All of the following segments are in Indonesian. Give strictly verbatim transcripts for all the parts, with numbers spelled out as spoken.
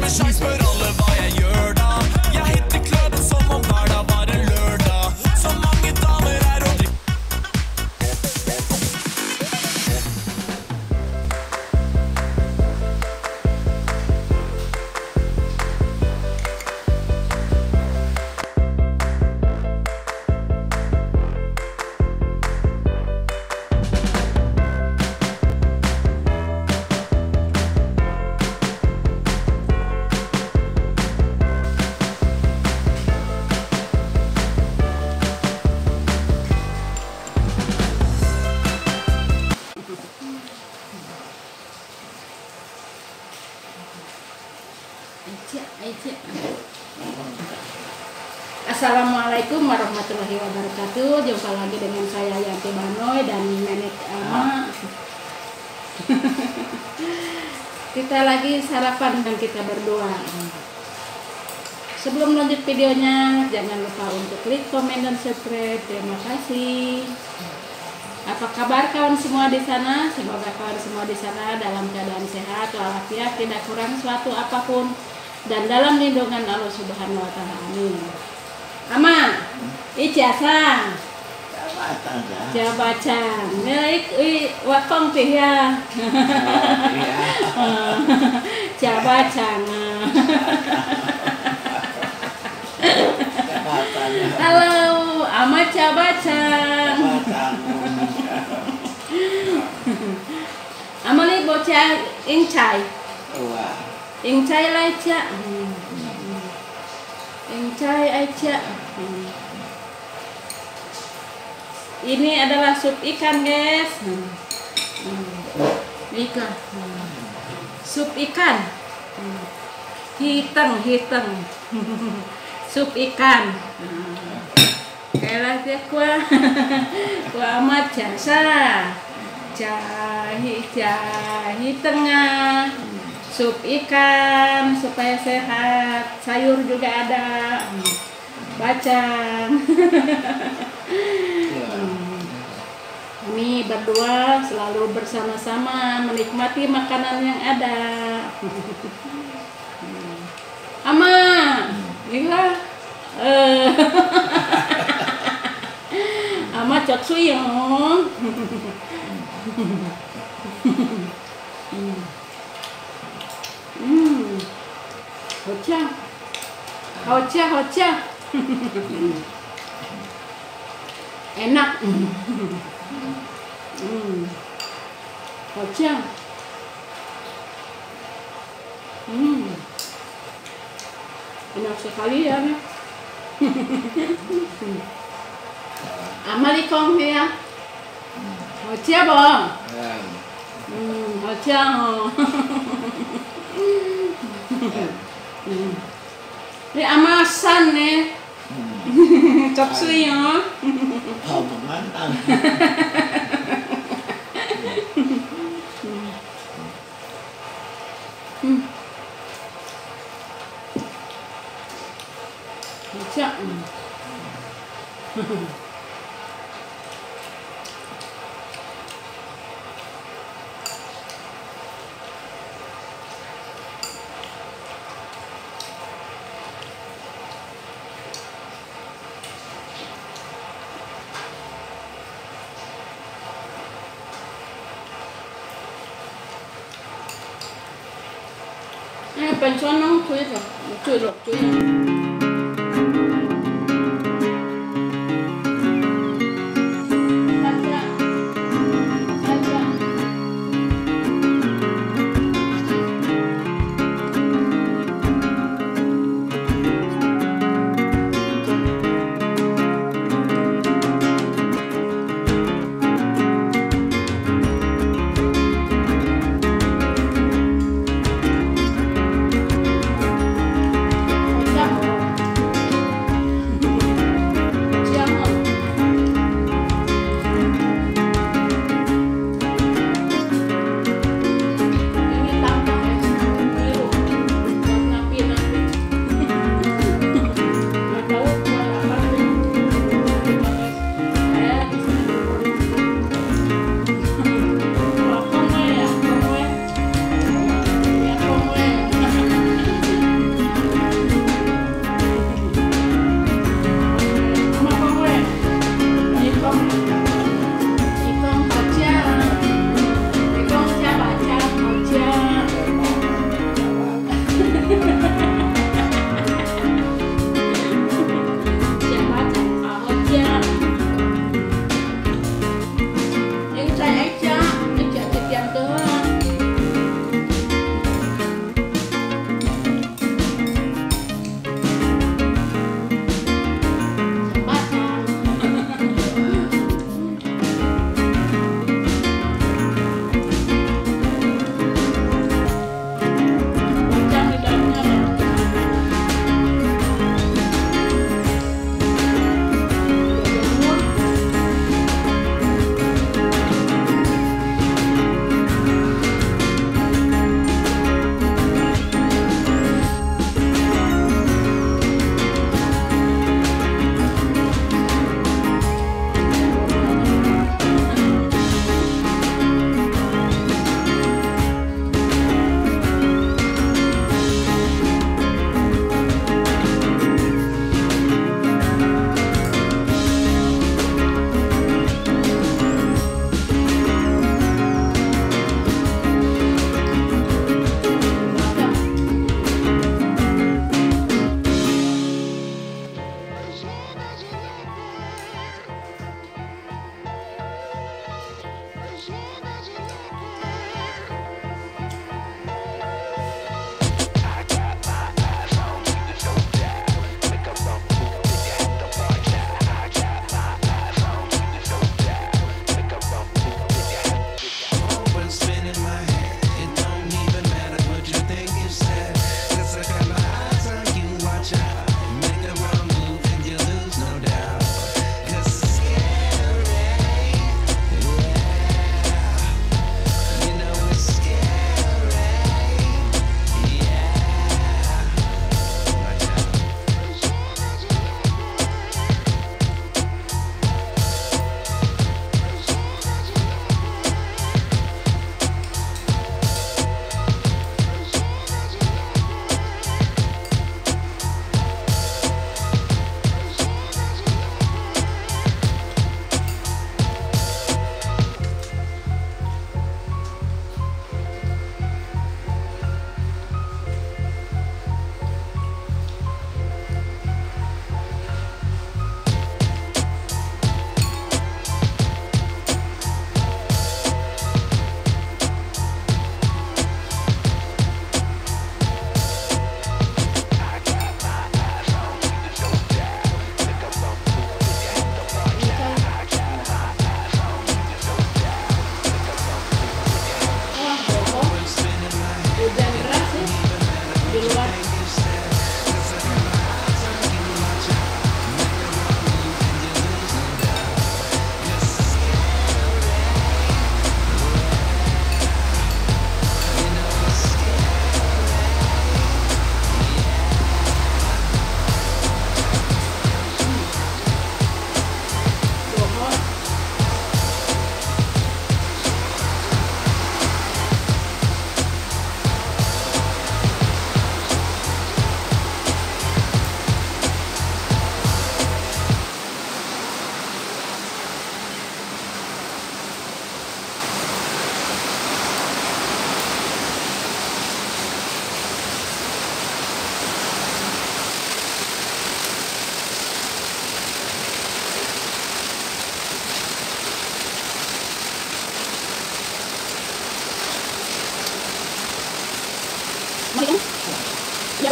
med sjans, spør alle hva jeg gjør da. Jeg hitter kløden som om hverdag var en lørdag. Så mange damer er og drikker. Assalamualaikum warahmatullahi wabarakatuh. Jumpa lagi dengan saya Yanti Banoy dan Nenek Ama. Kita lagi sarapan dan kita berdua. Sebelum lanjut videonya, jangan lupa untuk klik komen dan subscribe. Terima kasih. Apa kabar kawan semua di sana? Semoga kawan semua di sana dalam keadaan sehat walafiat, tidak kurang suatu apapun, dan dalam lindungan Allah Subhanahu wa taala. Amin. Ama, ijazah. Jabatan. Naik wakong pihya. Jabatan. Halo, Ama jabatan. Ama ni bocah ingcai. Ingcai lah cak. Ingcai aja. Ini adalah sup ikan, guys. Ikan. Sup ikan. Hiteng, hiteng. Sup ikan. Kayak dia kuah. Kuah amat jasa. Jahi, jahi tengah. Sup ikan supaya sehat, sayur juga ada, bacang. Kami berdua selalu bersama-sama menikmati makanan yang ada. Ama, iya, Ama cok suyong. Hmm, hoca, hoca, hoca, enak. Hmm, hoca, hmm, enak sekali ya. Amalikong ya, hoca bang. Hmm, hoca. Ini amasan nih, cok suyo. Oh, mantap. Cak. Bên cho nó chui rồi, chui rồi, chui rồi.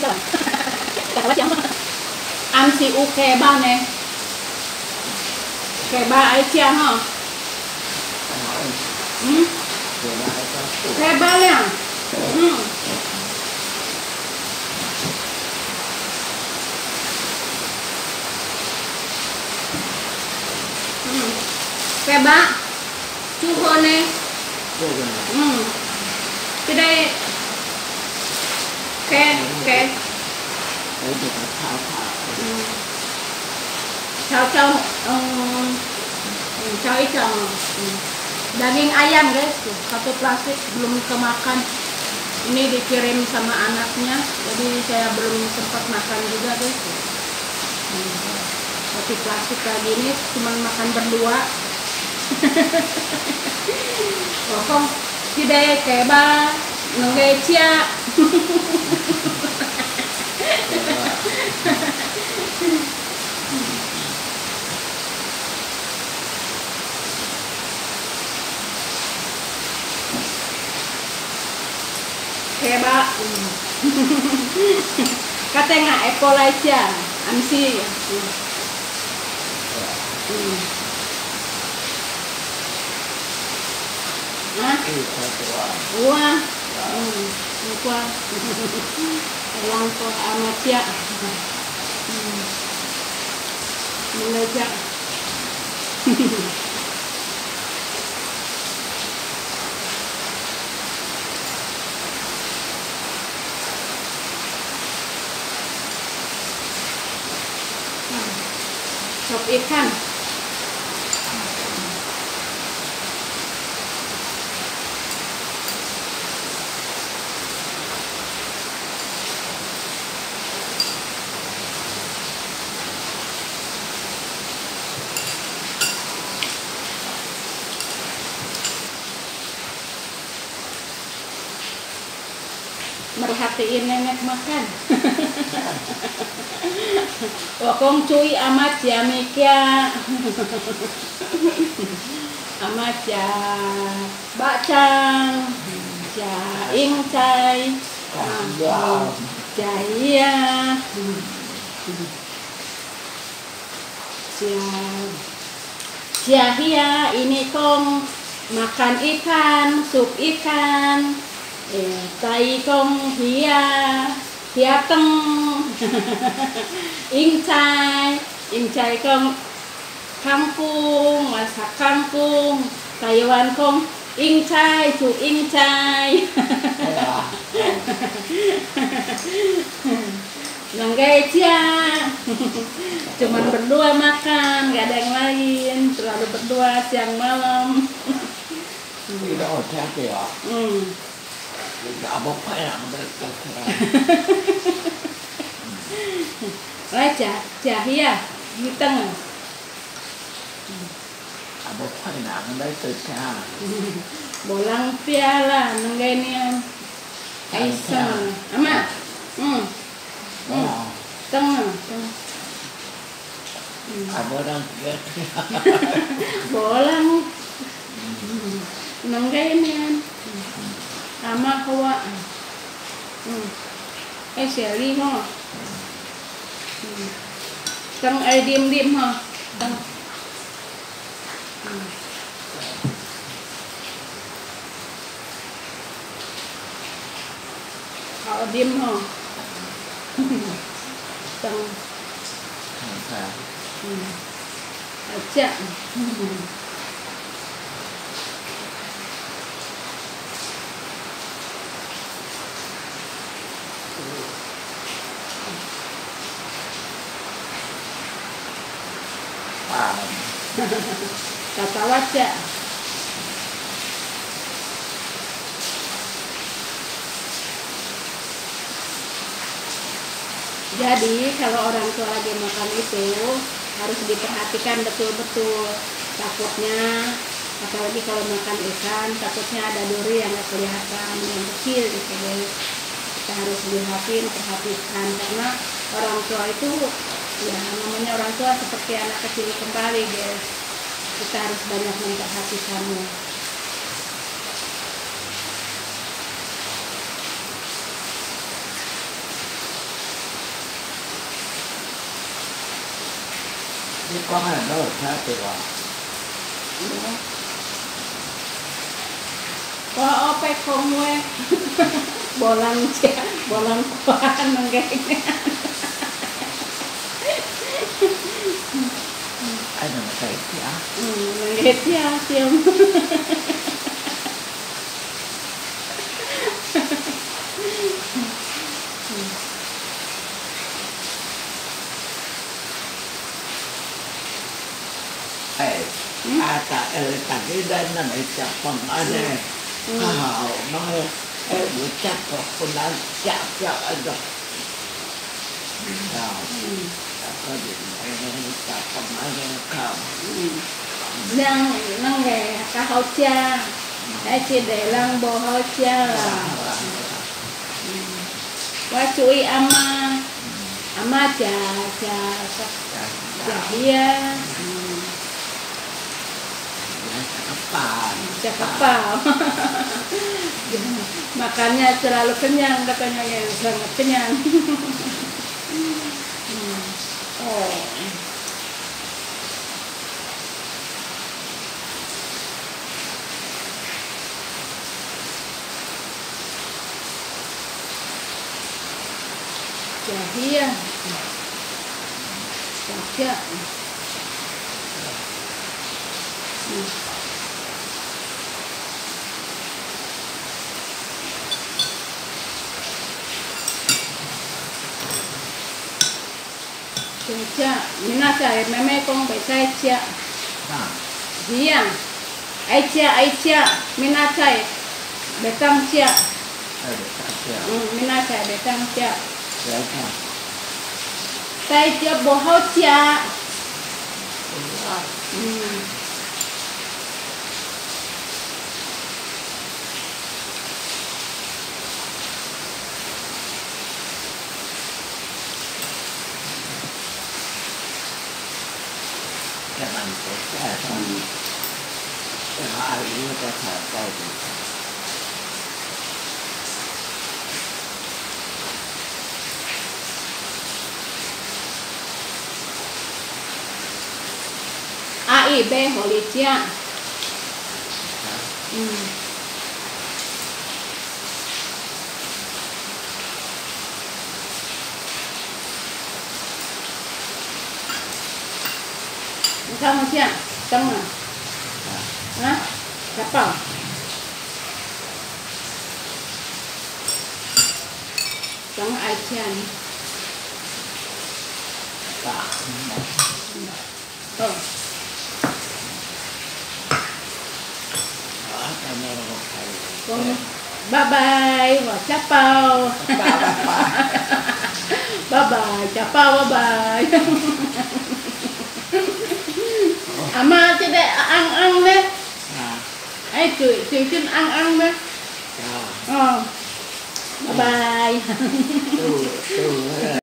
sao tak baca am si u keba ne keba ai chia ha hmm keba liang hmm hmm keba chu ho ne hmm cái đây cái cái Chao chao um, chao ikan daging ayam guys, satu plastik belum kemakan. Ini dikirim sama anaknya, jadi saya belum sempat makan juga guys. Roti plastik kayak gini cuma makan berdua. Kok tidak kayak ba nunggu cia. Keba kata nggak ekol aja amsi Hah? Wah, lupa elang ko amat ya mengajak sop ikan merhatiin nenek makan. Wakong cuy amat ya Mikia. Amat ya Bacang, ya Ingcai, Jaya, Jahia ini kong makan ikan, sup ikan. Eh, tai kong hia hia teng ingcai ingcai kong kangkung masak kangkung Taiwan kong ingcai su ingcai nanggai cia cuman berdua makan gak ada yang lain selalu berdua siang malam tidak ada ya hmm. Apa yang mereka Raja, Jahia, di tengah. Apa yang mereka Bolang piala, nenggenian. Aisyah, ama, hmm, tengah, tengah. Apa orang Bolang, nenggenian. Ama kawa hmm. Eh seri ho hmm. Tang ai dim dim ho tang hmm. Kau dim ho tang hmm. Aja hmm. Kata wajah jadi kalau orang tua lagi makan itu harus diperhatikan betul-betul takutnya apalagi kalau makan ikan takutnya ada duri yang nggak kelihatan yang kecil gitu guys kita harus lihatin perhatikan karena orang tua itu ya namanya orang tua seperti anak kecil kembali guys kita harus banyak memperhatikannya. Chứ có cái là nó là khác thì còn. Có opek kongwe. Bolang cia, bolang kuan nenggeknya. Anh là một cái gì á? Ừ, nenggeknya tiêm. Ê, à ta ơi, ta cái đây là mày chặt phần ở đây. Hào nói, ê, buổi chặt vào con đã chặt chặt ở đó. Nào, ta có điện này, chặt phần ở đây không? Nang nang ge ka hau cha. Ai chỉ để lang bo hau cha là. Wa chui ama. Ama cha cha cha hia. Apa? Cak kapal. Makannya terlalu kenyang katanya ya, sangat kenyang. Oh. Cahia. Cahia. Cha, mina sai meme kong bai sai cha. À, Hiang. Ai cha, ai cha, mina sai betang cha. đây để ta xem. Ừ, mina sai betang cha. Để xem. Sai cha bo hau cha. Ừ. Cái này sẽ ra thôi. Cái họ ai cũng có thể tay được. A I B hồ lý cha. Ừ. Không chưa? Trong à? Hả? Cặp vào. Trong ai chăn? Cả. Ờ. Đó, cho nên là một thầy. Con bye bye và chắp bao. Ba, ba, ba. Bye bye, chắp bao bye bye. Ama chứ đây ăn ăn đấy. À, Ai chửi chửi chân ăn ăn đấy. à. Ờ. Bye bye. Tôi, tôi